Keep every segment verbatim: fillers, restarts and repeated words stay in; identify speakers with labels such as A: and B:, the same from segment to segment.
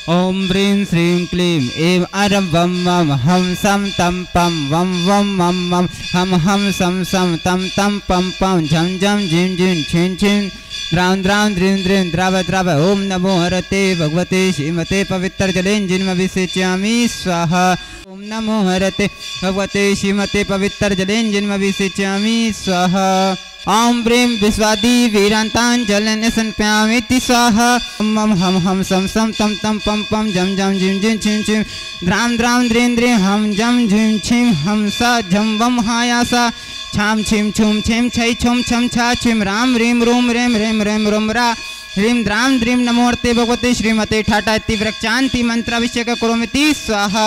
A: ओम ह्रीं श्रीं क्लीं ऐं अरं वं वं हम सं तं पं वं वं मं मं हम हम सं सं तं तं पं पं झं झं झिं झिं छिं छिं द्रां द्रां द्रीं द्रीं द्राव द्राव। ओम नमो हरते भगवते श्रीमते पवित्र जलेन जिन्म विसेच्यामि स्वाहा। ओम नमो हरते भगवते श्रीमते पवित्र जलेन जिन्म विसेच्यामि स्वाहा। ओम ह्रीं विश्वादी वीरांतांजलन संप्यामिति स्वाहा। मम हम हम सम सम तम तम पम पम जम जम जिम जिम छिम छिम द्रां द्रां द्रीं द्रीं हम जम झिम छिम हम सा झम वम हायासा छाम छिम छुम छिम छै छुम छम छा छिम राम ह्रीं रूम रेम रेम रेम रुम रा ह्रीं द्रां द्रीं नमोर्ते भगवते श्रीमते ठाटा इति वृक्षांति मंत्राभिषेक करोमिति स्वाहा।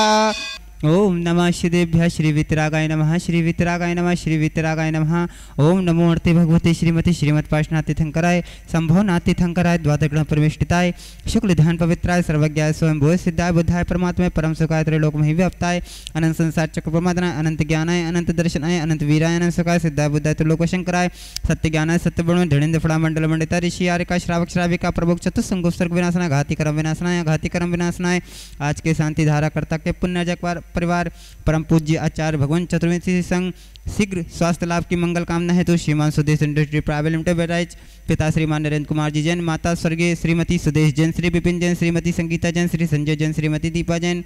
A: ओम नमः श्रीदेभ्यः श्री वितरागाय नमः श्री वितरागाय नमः श्री वितरागाय नमः। ओम नमो अर्ते भगवते श्रीमती श्रीमत् पाशनातीर्थंकराय संभवनातीर्थंकराय द्वादश परमेष्टिताय शुक्ल ध्यान पवित्राय सर्वज्ञाय स्वयं भूय सिद्धाय बुद्धाय परमात्मा परम सुखाय त्रैलोक महि व्याप्ताय अनंत संसार चक्र प्रमादनाय अनंत ज्ञानाय अनंत दर्शनाय अनंत वीराय अनंत सुखाय सिद्धाय बुद्धाय त्रिलोक शंकराय सत्य ज्ञानाय सत्य बणो धड़ेन्द्र फड़ा मंडल मंडिता ऋषि आरिका श्रावक श्राविका प्रभुक चतुस्संगोत्सर्ग विनाशनाय घाती कर्म विनाशनाय घाती कर्म विनाशनाय आज के शांति धारा कर्ता के पुण्य जगवार परिवार परम पूज्य आचार्य भगवान चतुर्वेदी संघ शीघ्र स्वास्थ्य लाभ की मंगल कामना है तो श्रीमान Sudesh industry private limited Bahraich पिता श्रीमान नरेंद्र कुमार जी जैन माता स्वर्गीय श्रीमती सुदेश जैन श्री विपिन जैन श्रीमती संगीता जैन श्री संजय जैन श्रीमती दीपा जैन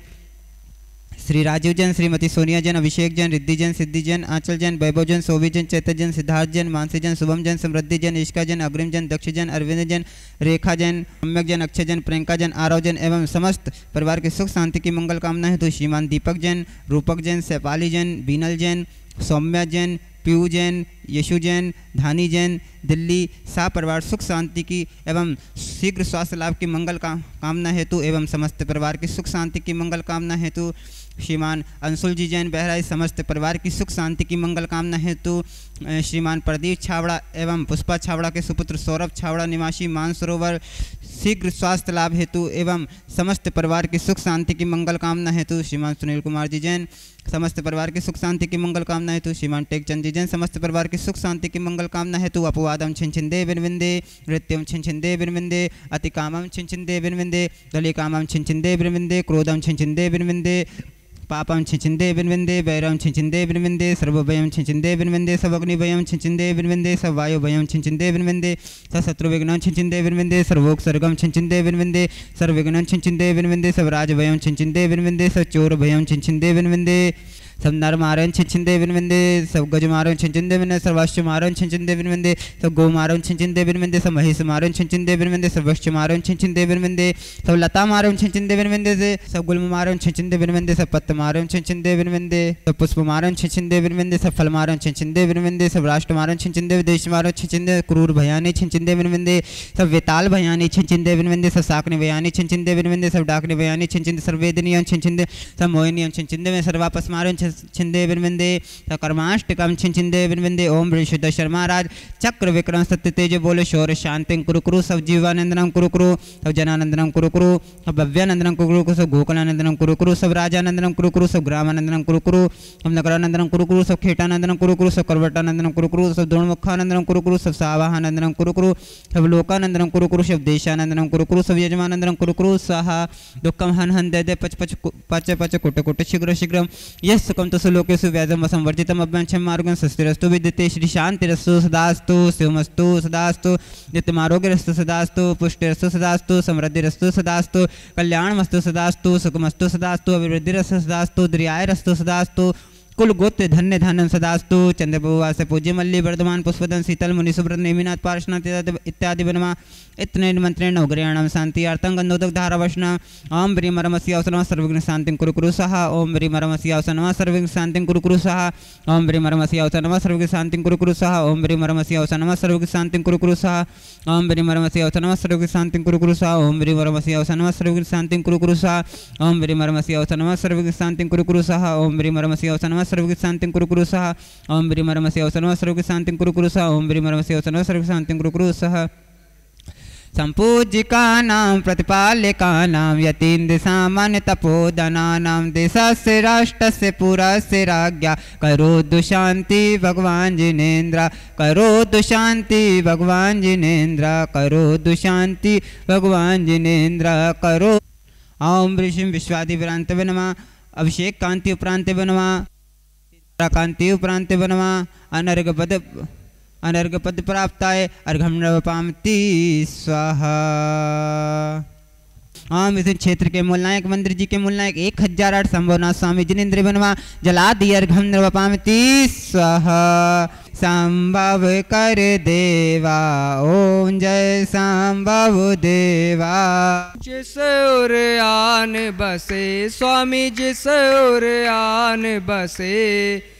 A: श्री राजीव जैन श्रीमती सोनिया जैन अभिषेक जैन रिद्धि जैन सिद्धि जैन आंचल जैन वैभव जैन सोवी जैन चैत्र जैन सिद्धार्थ जैन मानसी जैन शुभम जैन समृद्धि जैन इश्का जैन अग्रिम जैन दक्ष जैन अरविंद जैन रेखा जैन सम्यक जैन अक्षय जैन प्रियंका जैन आरव जैन एवं समस्त परिवार के सुख शांति की मंगल कामना है तो श्रीमान दीपक जैन रूपक जैन सैपाली जैन बीनल जैन सौम्या जैन पीयू जैन यशु जैन धानी जैन दिल्ली सा परिवार सुख शांति की एवं शीघ्र स्वास्थ्य लाभ की मंगल का, कामना हेतु एवं समस्त परिवार की सुख शांति की मंगल कामना हेतु श्रीमान अंशुल जी जैन बहराइच समस्त परिवार की सुख शांति की मंगल कामना हेतु श्रीमान प्रदीप छावड़ा एवं पुष्पा छावड़ा के सुपुत्र सौरभ छावड़ा निवासी मानसरोवर शीघ्र स्वास्थ्य लाभ हेतु एवं समस्त परिवार की सुख शांति की मंगल कामना हेतु श्रीमान सुनील कुमार जी जैन समस्त परिवार की सुख शांति की मंगल कामना हेतु श्रीमान टेकचंद जी जैन समस्त परिवार की सुख शांति की मंगल कामना हेतु अपवादम छिंछिंदे बिनविंदे नृत्यम छिंछिंदे बिनविंदे अति कामम छिंछिंदे बिनविंदे दली कामम छिंछिंदे बिनविंदे क्रोधम छिंछिंदे बिनविंदे पापम छिंछिंदे बिनविंदे वैरम छिंछिंदे बिनविंदे सर्वभयम छिंछिंदे बिनविंदे सब अग्निभयम छिंछिंदे बिनविंदे सब वायुभयम छिंछिंदे बिनविंदे सब शत्रुविघ्नं छिंछिंदे बिनविंदे सर्वोक सर्गम छिंछिंदे बिनविंदे सर्वविघ्नं छिंछिंदे बिनविंदे सब राजभयम छिंछिंदे बिनविंदे सब चोर भयम छिंछिंदे बिनविंदे सब नर मारन छिंछिंदे बिनविंदे सब गज मारन छिंछिंदे बिनविंदे सब अश्व मारन छिंछिंदे बिनविंदे सब गौ मारन छिंछिंदे बिनविंदे सब महिष मारन छिंछिंदे बिनविंदे सब वृक्ष मारन छिंछिंदे बिनविंदे सब लता मारन छिंछिंदे बिनविंदे से सब गुल्म मारन छिंछिंदे बिनविंदे सब पत्त मारन छिंछिंदे बिनविंदे सब पुष्प मारन छिंछिंदे बिनविंदे सब फल मारन छिंछिंदे बिनविंदे सब राष्ट्र मारन छिंछिंदे विदेश मारन छिंछिंदे क्रूर भयानी छिंछिंदे बिनविंदे सब वेताल भयानी छिंछिंदे बिनविंदे सब साकने भयानी छिंछिंदे बिनविंदे सब डाकने भयानी छिंछिंदे सब वेदनियम छिंछिंदे सब मोहिनियम छिंछिंदे में सब वापस मारन छिंछिंदे बिनविंदे कर्माष्टकम छिंछिंदे बिनविंदे ओम ऋषिद शर्मा राज चक्र विक्रम सत्य तेज बोले शौर्य शांति कुरु कुरु सब जीवानंदनम कुरु कुरु सब जनानंदनम कुरु कुरु सब भव्यानंदनम कुरु कुरु सब गोकुलानंदनम कुरु कुरु सब राजानंदनम कुरु कुरु सब ग्रामानंदनम कुरु कुरु सब नगरानंदनम कुरु कुरु सब खेटानंदनम कुरु कुरु सब करवटानंदनम कुरु कुरु सब द्रोणमुखानंदनम कुरु कुरु सब सावाहानंदनम कुरु कुरु सब लोकानंदनम कुरु कुरु सब देशानंदनम कुरु कुरु सब यजमानंदनम कुरु कुरु स्वाहा दुःखम हन हन दे दे पच पच पच पच कुट कुट शीघ्र शीघ्रम यः सुखम तस्य लोकेषु व्याजम वसंवर्जितम अभ्यंशम मार्गं स्वस्तिरस्तु विद्यते श्री शांतिरस्तु सदास्तु शिवमस्तु सदास्तु नित्यमारोग्यरस्तु सदास्तु पुष्टिरस्तु सदास्तु समृद्धिरस्तु सदास्तु कल्याणमस्तु सदास्तु सुखमस्तु सदास्तु अभिवृद्धिरस्तु सदास्तु दृढ़ायरस्तु सदास्तु कुल गोत्र धन्य धानम सदास्तु चंद्रप्रभा से पूज्य मल्ली वर्धमान पुष्पदन शीतल मुनि सुब्रत नेमिनाथ पार्श्वनाथ इत्यादि बनमा इतने मंत्रेण नवग्रहणम शांति अर्थं गंधोदक धारावशना ओम ब्री मरमसी अवसनम सर्वज्ञ शांतिं कुरु कुरु सहा ओम ब्री मरमसी अवसनम सर्वज्ञ शांतिं कुरु कुरु सहा ओम ब्री मरमसी अवसनम सर्वज्ञ शांतिं कुरु कुरु सहा ओम ब्री मरमसी अवसनम सर्वज्ञ शांतिं कुरु कुरु सहा ओम ब्री मरमसी अवसनम सर्वज्ञ शांतिं कुरु कुरु सहा ओम ब्री मरमसी अवसनम सर्वज्ञ शांतिं कुरु कुरु सहा ओम ब्री मरमसी अवसनम सर्वज्ञ शांतिं कुरु कुरु सहा ओम ब्री मरमसी अवसनम सर्वज्ञ शांतिं कुरु कुरु सहा ओम ब्री मरमसी अवसनम सर्वज्ञ शांतिं कुरु कुरु सहा ओम ब्री मरमसी अवसनम सर्वज्ञ शांतिं कुरु कुरु सहा संपूजिकानां प्रतिपालकानां यतीन्द्र सामान्य तपोधनानां देशस्य राष्ट्रस्य पुरस्य राज्ञा करोतु शांति भगवान जिनेन्द्र करोतु शांति भगवान जिनेन्द्र करोतु शांति भगवान जिनेन्द्र करो ओम ऋषिम विश्वादिभ्रांतवे नमः। अभिषेक कांति उपरांतवे नमः। कांति उपरांतवे नमः। अनर्घ पद अनर्घ पद प्राप्ताय अर्घम नवपामति स्वाहा। ओम इस क्षेत्र के मूलनायक मंदिर जी के मूलनायक एक हजार आठ संभवनाथ स्वामी जिनेन्द्र बनवा जलादि अर्घम नवपामति स्वाहा। संभव कर देवा ओम जय संभव देवा।
B: जिस ओर आन बसे स्वामी जिस ओर आन बसे